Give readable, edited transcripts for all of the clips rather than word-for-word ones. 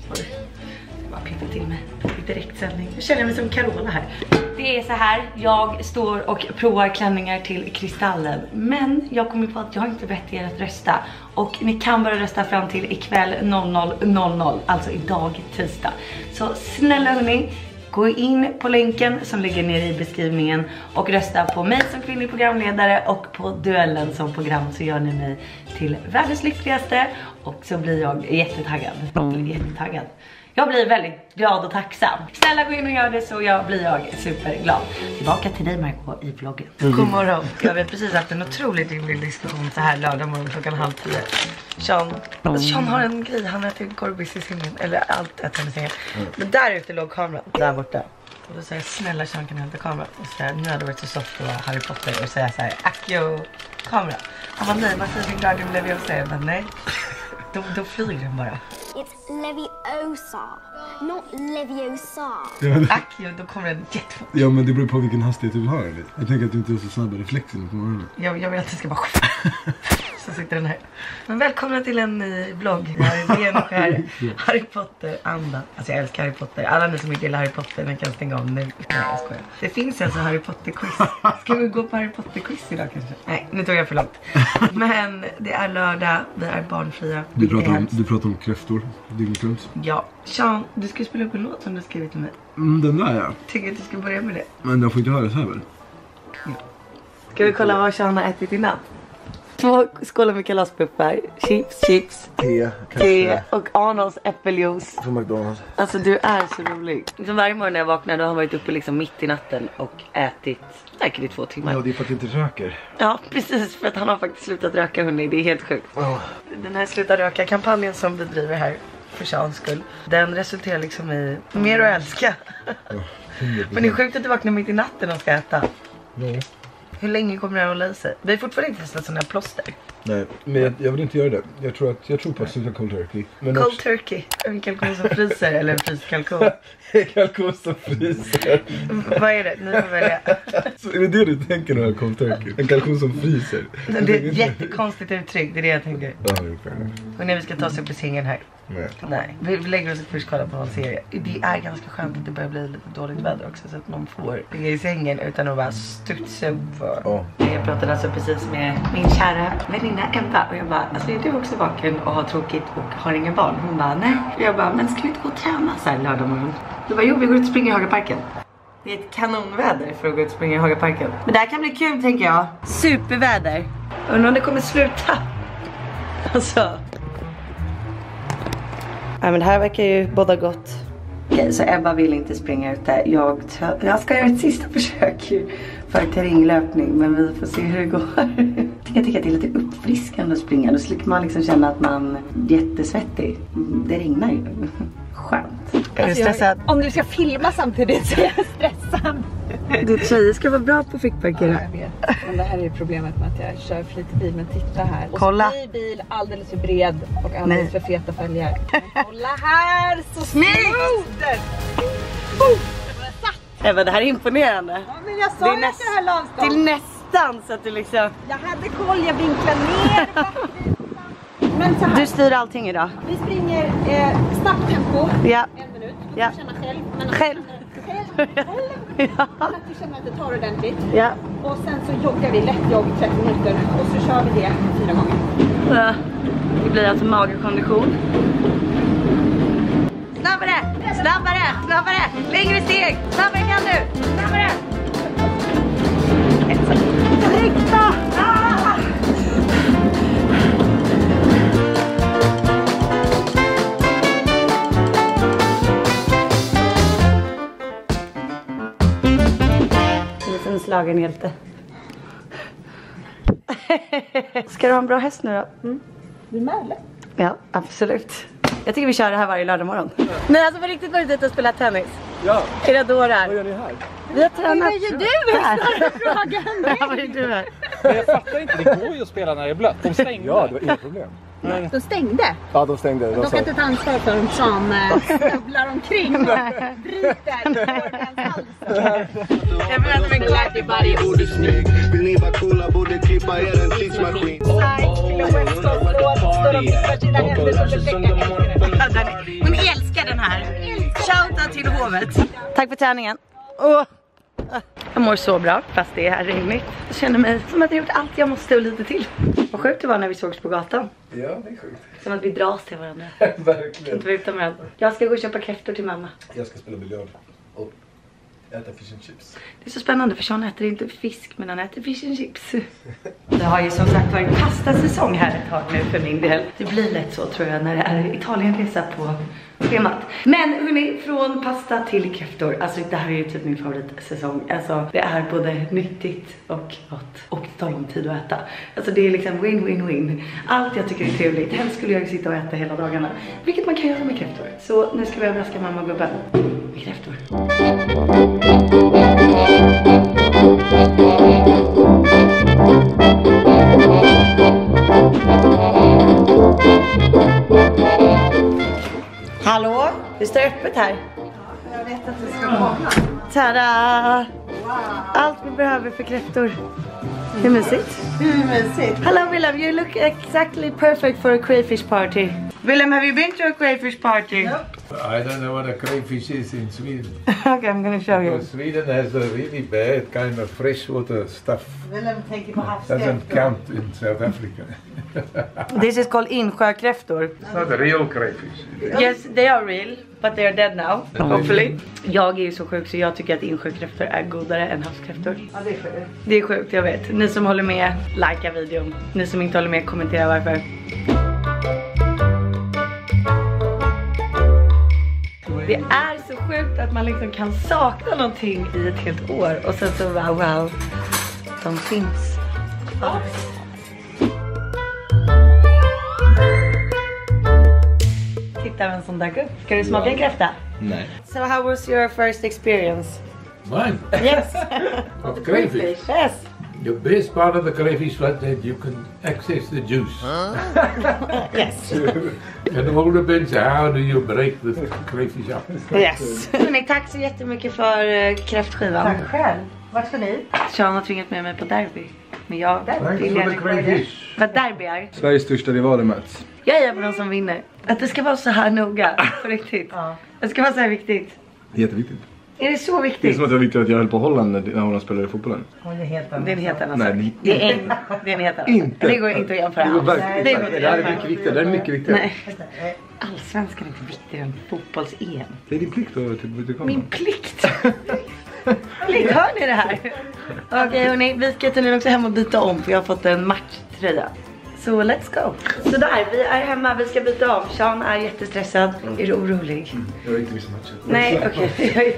Oj. Jag bara piffa till mig i direktsändning. Jag känner mig som Carola här. Det är så här, jag står och provar klänningar till Kristallen. Men jag kommer på att jag inte bett er att rösta. Och ni kan bara rösta fram till ikväll 00:00, alltså idag tisdag. Så snälla hörni, gå in på länken som ligger nere i beskrivningen och rösta på mig som kvinnlig programledare och på Duellen som program, så gör ni mig till världens lyckligaste och så blir jag jättetaggad. Jag blir väldigt glad och tacksam. Snälla gå in och gör det så blir jag superglad. Tillbaka till dig Marco i vloggen. God morgon. Jag vet precis haft en otroligt rimlig diskussion så här lördag morgon klockan 9:30. Sean har en grej, han äter korvbiss i sängen. Eller allt äter han i sängen. Men där ute låg kameran, där borta. Och då säger jag, snälla Sean kan hämta kameran. Och så säger jag, nu hade det varit så soft att vara Harry Potter. Och säger så här, Akio, kamera. Han bara, nej, man säger sin Guardian Leviosa. Jag bara, nej. Då flyger den bara. It's Leviosa, not Leviosa. Akio, då kommer den jättefort. Ja, men det beror på vilken hastighet du har. Jag tänker att du inte har så snabba reflexer på morgonen. Jag vill att det ska bara så sitter den här. Men välkomna till en ny vlogg. Det är en Harry Potter-anda. Alltså jag älskar Harry Potter. Alla ni som inte gillar Harry Potter, ni kan stänga av nu. Nej, jag skojar. Det finns alltså Harry Potter-quiz. Ska vi gå på Harry Potter-quiz idag kanske? Nej, nu tog jag för långt. Men det är lördag, vi är barnfria. Du pratar om kräftor. Ja. Sean, du ska spela upp en låt som du skrivit till mig. Den där ja. Tycker att du ska börja med det. Men jag får inte höra så här väl? Ja. Ska vi kolla vad Sean har ätit innan? 2 skålar med kalaspuppar, chips, te och Arnolds äppeljuice från McDonalds. Alltså du är så rolig. Så varje morgon när jag vaknar då har han varit uppe liksom mitt i natten och ätit säkert i 2 timmar. Ja, det är för att du inte röker. Ja, precis, för att han har faktiskt slutat röka, hörni. Det är helt sjukt. Den här sluta röka-kampanjen som vi driver här för Seans skull, den resulterar liksom i mer att älska. Men det är sjukt att du vaknar mitt i natten och ska äta. Nej. Hur länge kommer det här att hålla i sig? Vi har fortfarande inte testat sådana här plåster. Nej, men jag vill inte göra det. Jag tror på att sluta cold turkey. Men cold turkey? En kalkon som fryser eller en fryskalkon? Kalkon som fryser. Vad är det? Ni får välja. Så är det du tänker när du har cold turkey? En kalkon som fryser? Det är ett jättekonstigt uttryck, det är det jag tänker. Ja, det är fair. Och när vi ska ta oss upp i sängen här. Nej. Vi lägger oss först kolla på någon serie. Det är ganska skönt att det börjar bli lite dåligt väder också, så att man får ligga i sängen utan att bara studsa upp. Jag pratade alltså precis med min kära väninna Ebba och jag bara, alltså är du också vaken och har tråkigt och har inga barn? Hon bara, nej. Och jag bara, men ska vi inte gå och träna så här lördag morgon? Du bara, jo, vi går ut och springer i Hagaparken. Det är ett kanonväder för att gå ut och springa i Hagaparken. Men det här kan bli kul, tänker jag. Superväder. Undrar om det kommer sluta. Alltså. Ja, men det här verkar ju båda gott. Okej, så Ebba vill inte springa ut där. Jag ska göra ett sista försök för terränglöpning, men vi får se hur det går. Jag tycker att det är lite uppfriskande att springa. Då slipper man liksom känna att man är jättesvettig. Det regnar ju. Skönt. Är du stressad? Om du ska filma samtidigt så är jag stressad. Du tjejer ska vara bra på fickparkera. Ja, jag vet. Men det här är problemet med att jag kör för lite bil. Men titta här. Och kolla. ny bil, alldeles för bred och alldeles för feta fälgar. Kolla här, så snyggt! Även det här är imponerande. Ja, men jag sa det till det här lavstånd. Till nästan så att du liksom... Jag hade koll, jag vinklar ner. Men så här. Du styr allting idag. Vi springer snabbt tempo. Ja. 1 minut. Ja. Känna själv. Men Själv. Ja. Att du känner att det tar ordentligt. Ja. Och sen så joggar vi lätt jogg 30 minuter. Och så kör vi det 4 gånger. Så det blir alltså magerkondition. Snabbare! Snabbare! Snabbare! Längre steg! Snabbare kan du! Snabbare! Rikta! Ah! En slagen hjälte. Ska du ha en bra häst nu då? Mm. Du med eller? Ja, absolut. Jag tycker vi kör det här varje lördag morgon. Nej, alltså på riktigt varit ute och spelat tennis. Ja. Era dårar. Vad gör ni här? Vi har tränat. Vad gör du här? Frågan. Vad gör du här? Men jag fattar inte, det går ju att spela när det är blött. De stängde. Ja, det var inga problem. De stängde. Ja, de stängde. De kan inte ta ansvar för dem som snubblar omkring och bryter Morgans hals. Jag menar att vi glad i varje ord. Vill ni vara coola, borde klippa er en tidsmaskin. Hon älskar sovet. Tack för träningen. Jag mår så bra fast det är här regnigt. Jag känner mig som att jag gjort allt jag måste och lite till. Vad sjukt det var när vi sågs på gatan. Ja, det är sjukt. Som att vi dras till varandra. Verkligen. Inte utan varandra. Jag ska gå och köpa kräftor till mamma. Jag ska spela biljard och äta fish and chips. Det är så spännande för Sean äter inte fisk men han äter fish and chips. Det har ju som sagt varit pastasäsong här ett tag nu för min del. Det blir lätt så tror jag när det är Italienresa på schemat. Men hörni, från pasta till kräftor. Alltså det här är ju typ min favoritsäsong. Alltså det är både nyttigt och gott. Och det tar lång tid att äta. Alltså det är liksom win-win-win. Allt jag tycker är trevligt. Helst skulle jag sitta och äta hela dagarna. Vilket man kan göra med kräftor. Så nu ska vi överraska mamma och gubben med kräftor. Hallå? Det står öppet här. Jag vet att det ska komma. Tada! Wow. Allt vi behöver för kräftor. Hur mysigt? Hur mysigt? Hello Willem, you look exactly perfect for a crayfish party. Willem, have you been to a crayfish party? Nope. I don't know what a crayfish is in Sweden. Okay, I'm gonna show you. Sweden has a really bad kind of freshwater stuff. Willem tänker på Doesn't havskräftor. count in South Africa. This is called insjökräftor. It's not a real crayfish. Yes, they are real, but they are dead now, hopefully. Jag är ju så sjuk så jag tycker att insjökräftor är godare än havskräftor. Ja, det är sjukt. Det är sjukt, jag vet. Ni som håller med, likea videon. Ni som inte håller med, kommentera varför. Det är så sjukt att man liksom kan sakna någonting i ett helt år. Och sen så wow, de finns. Ja. Titta vem som dök upp. Ska du smaka en kräfta? Nej. So how was your first experience? Mine? Yes. Of crayfish? Yes. The best part of the crayfish was that you can access the juice. Yes. And all depends how do you break the crayfish up. Yes. Hörrni, tack så jättemycket för kräftskivan. Tack själv. Vart ska ni? Sean har tvingat med mig på derby. Men jag Thanks for the crayfish. vad derby är. Sveriges största rivaler möts. Jag är på de som vinner. Att det ska vara så här noga. På riktigt. Ja. Det ska vara så här viktigt. Jätteviktigt. Är det så Det är viktigt? som att det var viktigt att jag höll på Holland när Holland spelade i fotbollen. Hon är helt annan. Det är en helt annan Nej, sak. det- Det är en helt annan Inte. sak. Det går inte att jämföra. Det går alls. verkligen Det inte. går inte Det att här är jämföra. mycket viktigare. Det här är mycket viktigare. Nej. Allsvenskan är inte viktigare än fotbolls-EM. Det är din plikt att typ komma. Min plikt. Hör ni det här? Okej hörni, vi ska tydligen också hem och byta om för jag har fått en matchtröja. Så let's go. Så där, vi är hemma, vi ska byta om. Sean är jättestressad. Är du orolig? Jag vill inte missa matchen. Nej, okej.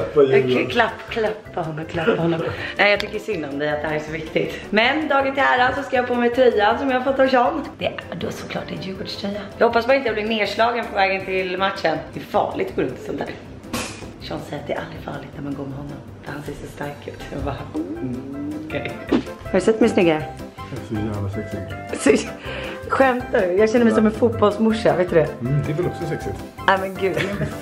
Klappa Klappa honom. Nej, jag tycker synd om dig att det här är så viktigt. Men dagen till ära så ska jag på mig tröjan som jag har fått av Sean. Det är då såklart en Djurgårdströja. Jag hoppas bara inte jag blir nedslagen på vägen till matchen. Det är farligt att gå runt sånt där. Sean säger att det är aldrig farligt när man går med honom. För han ser så stark ut. Jag bara, okej. Har du sett mig snyggare? Så jävla sexig. Skämtar du? Jag känner mig som en fotbollsmorsa, vet du det? Det är väl också sexigt. Nej men gud.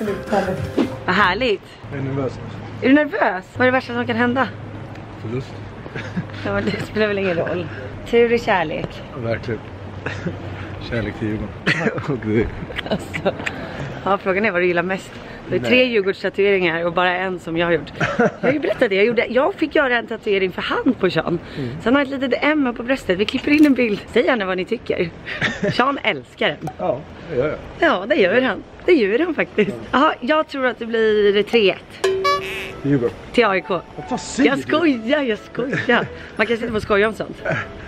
Vad härligt. Jag är nervös. Är du nervös? Vad är det värsta som kan hända? Förlust. Ja, men det spelar väl ingen roll. Tur och kärlek. Verkligen. Kärlek till Djurgården. Och det. Alltså. Ja, frågan är vad du gillar mest. Det är 3 Djurgårdstatueringar och bara en som jag har gjort. Jag har ju berättat det. Jag fick göra en tatuering för hand på Sean. Sen har jag ett litet M på bröstet. Vi klipper in en bild. Säg gärna vad ni tycker. Sean älskar den. Ja, det gör jag. Ja, det gör han. Det gör han faktiskt. Jaha, jag tror att det blir 3-1 Djurgården. till AIK. Vad fan säger Jag skojar. Man kan sitta på skoja om sånt.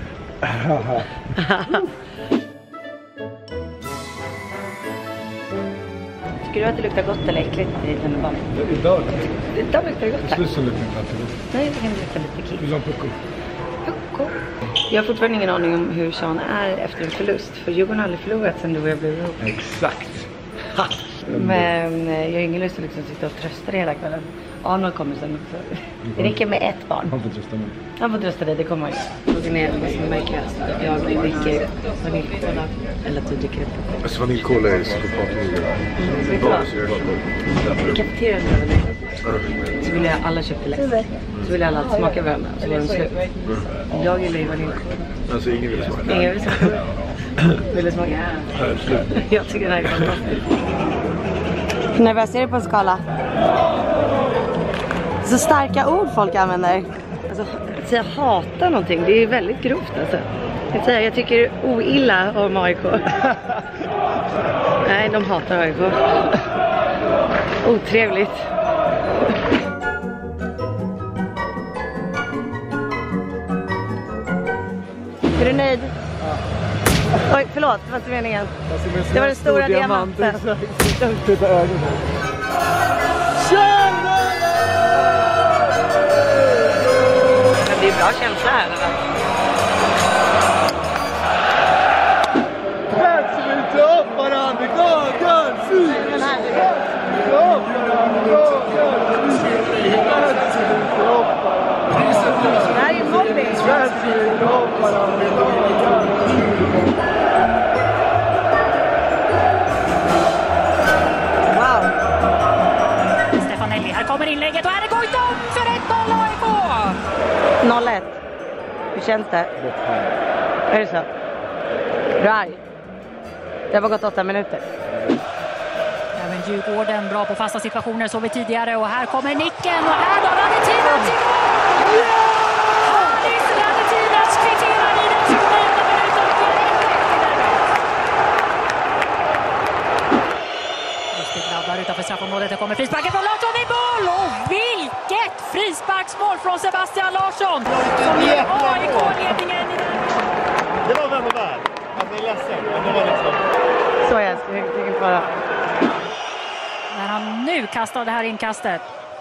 Tycker du att det luktar gott eller äckligt i tunnelbanan? Idag. Idag luktar det gott här. Slussen luktar inte alltid gott. Nej, det kan lukta lite kiss. Du sa pucko. Pucko. Jag har fortfarande ingen aning om hur Sean är efter en förlust. För Djurgården har aldrig förlorat sen du och jag blev ihop. Exakt. Men jag har ingen lust att liksom sitta och trösta dig hela kvällen. Arnold kommer sen också. Det räcker med ett barn. Han får trösta mig. Han får trösta dig, det kommer han göra. Frågan är vad som är märkligast. Att jag dricker vaniljkola eller att du dricker ett Vaniljkola är så Vet du vad? I kafeterian så vill jag alla köpa läsk. Så vill alla smaka varandra. Så var de slut. Jag gillar ju vaniljkola. Alltså ingen vill smaka. Ingen vill smaka. Vill du smaka? Jag tycker det här är fantastiskt. Hur nervös är du på en skala? Så starka ord folk använder. Alltså att säga hata någonting, det är väldigt grovt alltså. Jag tycker oilla om AIK. Nej, de hatar AIK. Otrevligt. Är du nöjd? Ja. Oj, förlåt, det var inte meningen. Det var den stora diamanten. Men det är bra känsla här, eller? Stefanelli, här kommer inlägget och här är Goitom för 1-0 AIK! 0-1. Hur känns det? Är det så? Du är arg? Det har bara gått 8 minuter. Även Djurgården bra på fasta situationer så vi tidigare och här kommer nicken och här då Radetinac i mål! Haris Radetinac kvitterar i den 29 minuten för 1-1 Lustigt laddar utanför straffområdet. Det kommer frisparken från Larsson i boll och vilket frisparksmål från Sebastian Larsson som ger AIK ledningen i den. Det var vem och värd. Jag är ledsen, men det var liksom... Så jag ska inte bara... När han nu kastar det här inkastet.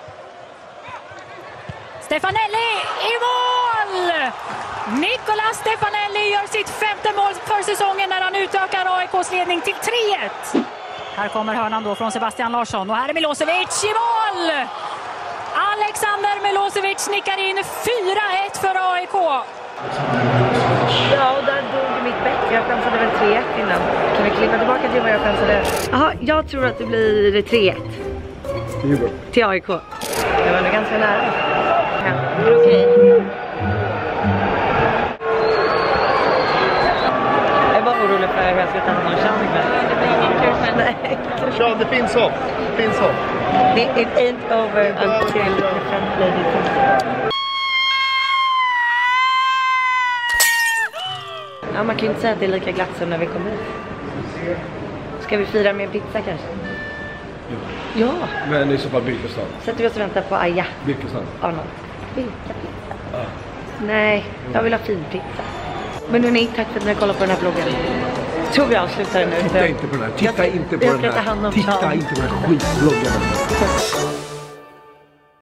Stefanelli i mål! Nicolas Stefanelli gör sitt 5:e mål för säsongen när han utökar AIKs ledning till 3-1. Här kommer hörnan då från Sebastian Larsson och här är Milosevic i mål! Alexander Milosevic nickar in 4-1 för AIK. Ja, och där dog mitt bäck. Jag chansade väl 3-1 innan. Kan vi klippa tillbaka till vad jag chansade? Jaha, jag tror att det blir 3-1. Till AIK. Det var nog ganska nära. Ja, det är okej. Jag är bara orolig för hur jag ska ta någon chans ikväll. Det blir ingen kul, men nej. Ja, det finns hopp. Det finns hopp. It ain't over until the front lady comes. Ja, man kan ju inte säga att det är lika glatt som när vi kom hit. Ska vi fira med en pizza kanske? Ja. Men i så fall Birkestad. Sätter vi oss och väntar på Aja. Birkestad. Arnold. Vilka pizza? Ja. Nej, jag vill ha fin pizza. Men hörni, tack för att ni kollar på den här vloggen. Tror vi avslutar nu. Titta inte på den här. Titta inte på den här. Titta inte på den här skitbloggen.